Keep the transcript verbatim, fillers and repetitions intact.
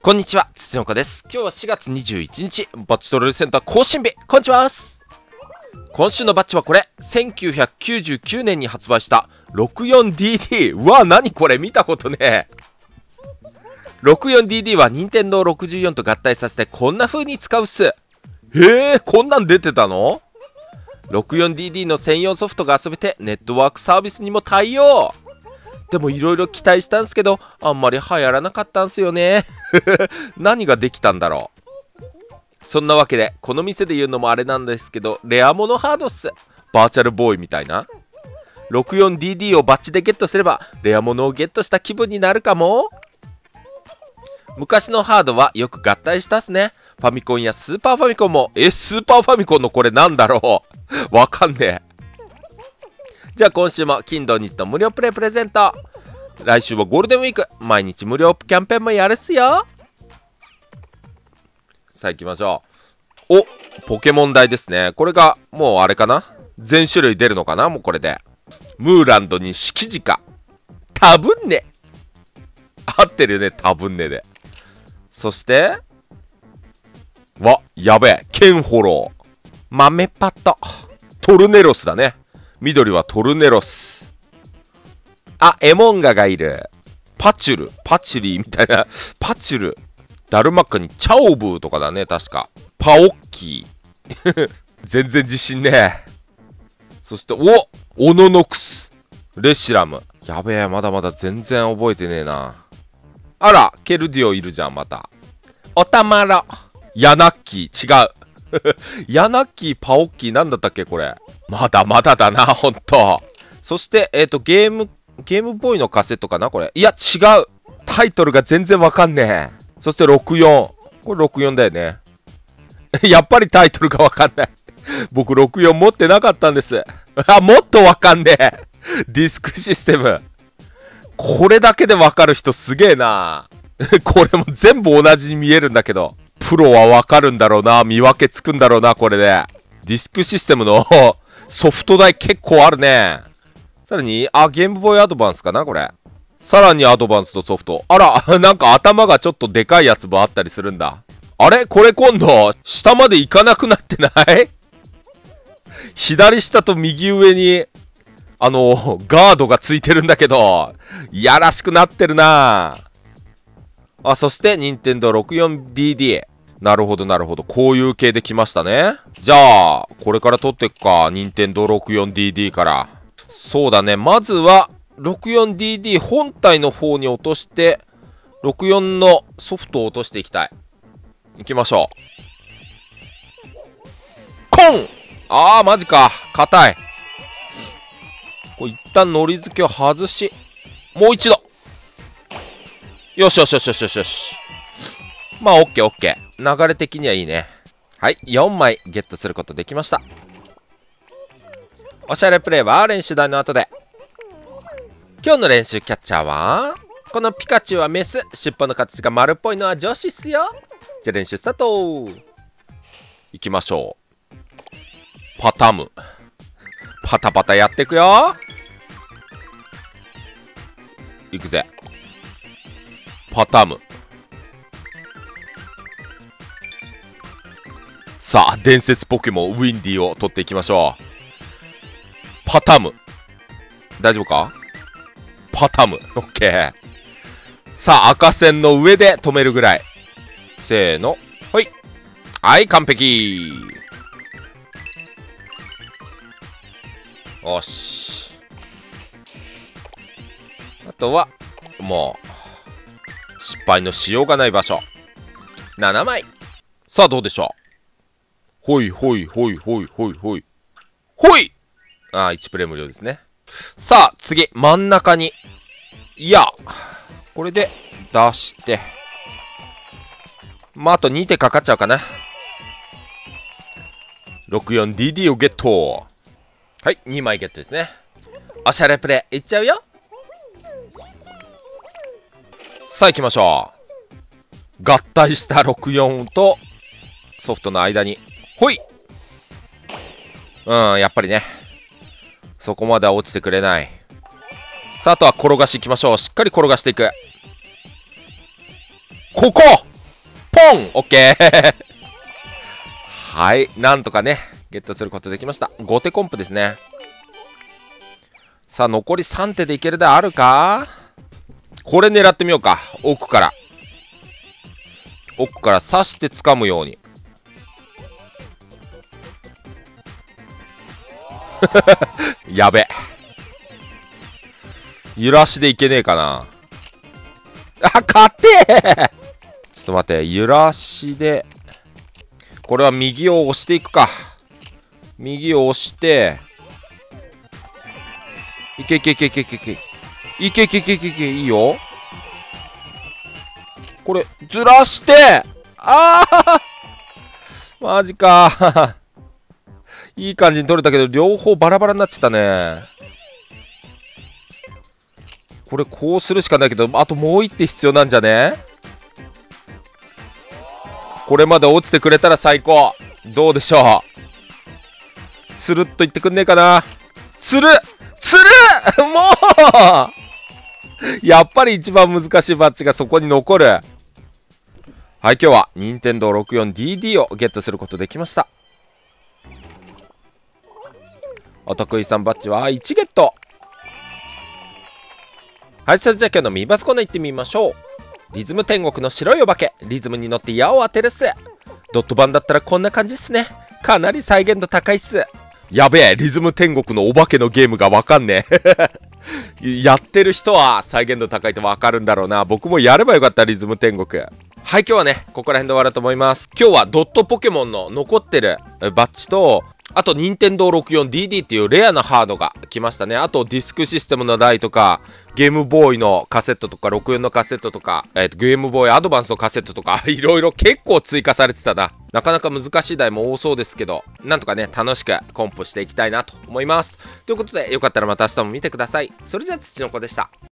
こんにちは、土岡です。今日はしがつにじゅういちにち、バッチトロールセンター更新日。こんにちは。今週のバッチはこれ、せんきゅうひゃくきゅうじゅうきゅうねんに発売した ろくじゅうよんディーディー。うわ、なにこれ見たことねえ。ろくじゅうよんディーディー は任天堂ろくじゅうよんと合体させてこんな風に使うっす。へえ、こんなん出てたの？ ろくじゅうよんディーディー の専用ソフトが遊べてネットワークサービスにも対応。でもいろいろ期待したんすけど、あんまり流行らなかったんすよね。何ができたんだろう。そんなわけで、この店で言うのもあれなんですけど、レアモノハードっす。バーチャルボーイみたいな。ろくじゅうよんディーディー をバッチでゲットすれば、レアモノをゲットした気分になるかも。昔のハードはよく合体したっすね。ファミコンやスーパーファミコンも。え、スーパーファミコンのこれなんだろう。わかんねえ。じゃあ今週も金土日と無料プレイプレゼント。来週はゴールデンウィーク。毎日無料キャンペーンもやるっすよ。さあ行きましょう。お、ポケモン台ですね。これがもうあれかな、全種類出るのかな。もうこれでムーランドに敷地かタブンネ合ってるよね、タブンネで。そしてわ、やべえ、ケンホロウ、豆パト、トルネロスだね。緑はトルネロス。あ、エモンガがいる。パチュル、パチュリーみたいな。パチュル、ダルマッカにチャオブーとかだね、確か。パオッキー。全然自信ねえ。そして、お、オノノクス、レシラム。やべえ、まだまだ全然覚えてねえな。あら、ケルディオいるじゃん、また。おたまら。ヤナッキー、違う。ヤナッキー、パオッキー、なんだったっけ、これ。まだまだだな、ほんと。そして、えっと、ゲーム、ゲームボーイのカセットかな、これ。いや、違う。タイトルが全然わかんねえ。そして、ろくじゅうよん。これろくじゅうよんだよね。やっぱりタイトルがわかんない。僕、ろくじゅうよん持ってなかったんです。あ、もっとわかんねえ。ディスクシステム。これだけでわかる人すげえな。これも全部同じに見えるんだけど。プロはわかるんだろうな。見分けつくんだろうな、これで。ディスクシステムのソフト代結構あるね。さらに、あ、ゲームボーイアドバンスかな、これ。さらにアドバンスとソフト。あら、なんか頭がちょっとでかいやつもあったりするんだ。あれこれ今度、下まで行かなくなってない？左下と右上に、あの、ガードがついてるんだけど、やらしくなってるな。あ、そして、任天堂ろくじゅうよんディーディー。なるほどなるほど。こういう系で来ましたね。じゃあ、これから取っていくか。任天堂ろくじゅうよんディーディー から。そうだね。まずは、ろくじゅうよんディーディー 本体の方に落として、ろくじゅうよんのソフトを落としていきたい。行きましょう。コン！あー、マジか。硬い。これ一旦のり付けを外し、もう一度。よしよしよしよしよしよし。まあ、オッケーオッケー。流れ的にはいいね。はい、よんまいゲットすることできました。おしゃれプレイは練習台の後で。今日の練習キャッチャーは、このピカチュウはメス、尻尾の形が丸っぽいのは女子っすよ。じゃあ練習スタート。いきましょう。パタム。パタパタやっていくよ。いくぜ。パタム。さあ、伝説ポケモンウィンディを取っていきましょう。パタム。大丈夫か？パタム。オッケー。さあ、赤線の上で止めるぐらい。せーの。ほい。はい、完璧。よし。あとは、もう、失敗のしようがない場所。ななまい。さあ、どうでしょう。ほいほいほいほいほいほい。ほい！ああ、いちプレイ無料ですね。さあ、次、真ん中に。いや、これで出して。まあ、あとに手かかっちゃうかな。ろくじゅうよんディーディー をゲット。はい、にまいゲットですね。おしゃれプレイ、いっちゃうよ。さあ、行きましょう。合体したろくじゅうよんとソフトの間に。ほい。うん、やっぱりね。そこまでは落ちてくれない。さあ、あとは転がしいきましょう。しっかり転がしていく。ここンオッケーはい、なんとかね、ゲットすることできました。ご手コンプですね。さあ、残りさん手でいけるであるか。これ狙ってみようか。奥から。奥から刺して掴むように。やべ。揺らしでいけねえかな。あ、勝てーちょっと待って、揺らしで。これは右を押していくか。右を押して、いけいけいけいけいけいけ。いけいけいけいけいけ、いいよ。これ、ずらして、ああマジかいい感じに取れたけど、両方バラバラになっちゃったね。これ、こうするしかないけど、あともう一手必要なんじゃね。これまで落ちてくれたら最高。どうでしょう。つるっといってくんねえかな。つるつるもうやっぱり一番難しいバッジがそこに残る。はい、今日は任天堂ろくじゅうよんディーディー をゲットすることできました。お得意さんバッジはいちゲット。はい、それじゃあ今日のミバスコーナー行ってみましょう。リズム天国の白いお化け、リズムに乗って矢を当てるっす。ドット版だったらこんな感じっすね。かなり再現度高いっす。やべえ、リズム天国のお化けのゲームがわかんねえやってる人は再現度高いとわかるんだろうな。僕もやればよかった、リズム天国。はい、今日はね、ここら辺で終わると思います。今日はドットポケモンの残ってるバッジと、あと、任天堂ろくじゅうよんディーディー っていうレアなハードが来ましたね。あと、ディスクシステムの台とか、ゲームボーイのカセットとか、ろくじゅうよんのカセットとか、えっと、ゲームボーイアドバンスのカセットとか、いろいろ結構追加されてたな。なかなか難しい台も多そうですけど、なんとかね、楽しくコンプしていきたいなと思います。ということで、よかったらまた明日も見てください。それじゃあ、土の子でした。